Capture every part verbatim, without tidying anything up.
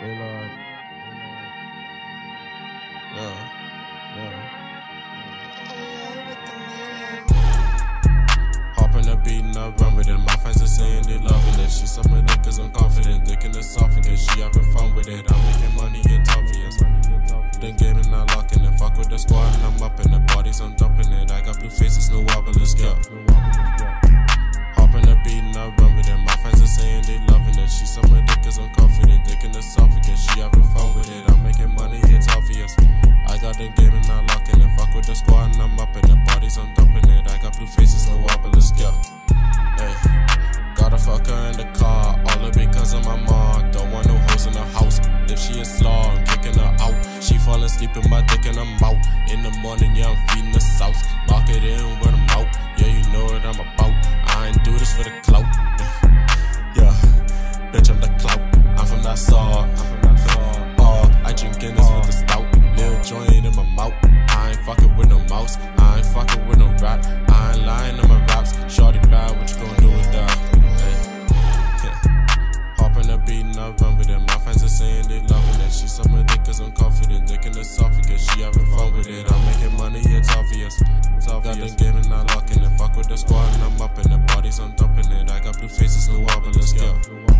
Waylard. Yeah, yeah. Hop in the beat and I run with it. My friends are saying they loving it. She summon it cause I'm confident. Dicking the soft cause she having fun with it. I'm making money, it's obvious. Then gaming, not locking it. Fuck with the squad and I'm up in the bodies, I'm dumping it. I got blue faces, no obelisk, yeah. Hop in the beat and I run with it. My friends are saying they loving it. She summon it cause I'm confident. Dicking the soft cause she having fun with it. I'm making money, it's obvious. I got the gaming, not locking it. Fuck with the squad and I'm up in the bodies, I'm dumping it. I got blue faces, no obelisk, yeah. Hey, gotta fuck her in the car, all it because of my mom. Don't want no hoes in the house. If she a slaw, I'm kicking her out. She fall asleep in my dick and I'm out. In the morning, yeah, I'm feeding the sauce. Mark it in with I'm out. Yeah, you know what I'm about. I ain't do this for the clout. Yeah, bitch, I'm the clout. I'm from that saw. I'm from that saw. Oh, I drink Guinness with the stout. Little joint in my mouth. I ain't fucking with no mouse. I ain't fucking with no rat. I ain't lying on my raps. Shorty bad, what you gonna do with that? Hey, yeah. Hop in the beat and I run with it. My friends are saying they loving it. She summon it cause I'm confident. Dicking the soft cause she having fun with it. I'm making money, it's obvious. It's obvious. Got them gaming, not locking it. Fuck with the squad and I'm up in the bodies, I'm dumping it. I got blue faces, no obelisk, yeah.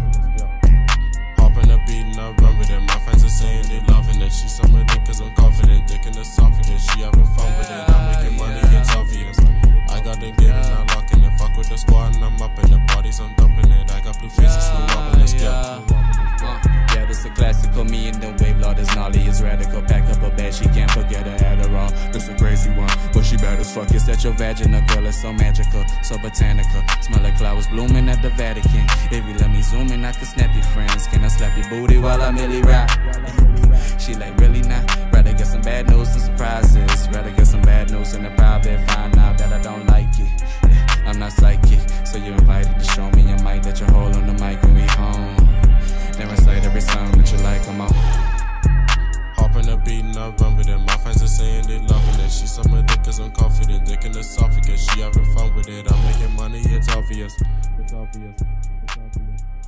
Hop in the beat and I run with it. My friends are saying they loving it. She summon it cause I'm confident. Dicking the soft cause she having fun with it. I'm making money, it's obvious. I got them gaming, not locking it. Fuck with the squad and I'm up in the bodies, I'm dumping it. I got blue faces, no obelisk, yeah. Yeah, this a classical, me and the wave lord is gnarly, is radical. Pack up a bag, she can't forget her Adderall. This a crazy one, but she bad as fuck. It's at your vagina, girl, it's so magical, so botanical. Smell like flowers blooming at the Vatican. If you let me zoom in, I can snap your friends. Can I slap your booty while I merely rap? She like, really not? Rather get some bad news than surprises. Rather get some bad news in the private. Find out that I don't like it. Yeah, I'm not psychic, so you're invited to show me your mic. That you hold on the mic when we home. Then recite every song that you like, I'm out. Hop in the beat and I run with it. My friends are saying they loving it. She summon it cause I'm confident. Dicking the soft cause she having fun with it. I'm making money, it's obvious. It's obvious. It's obvious.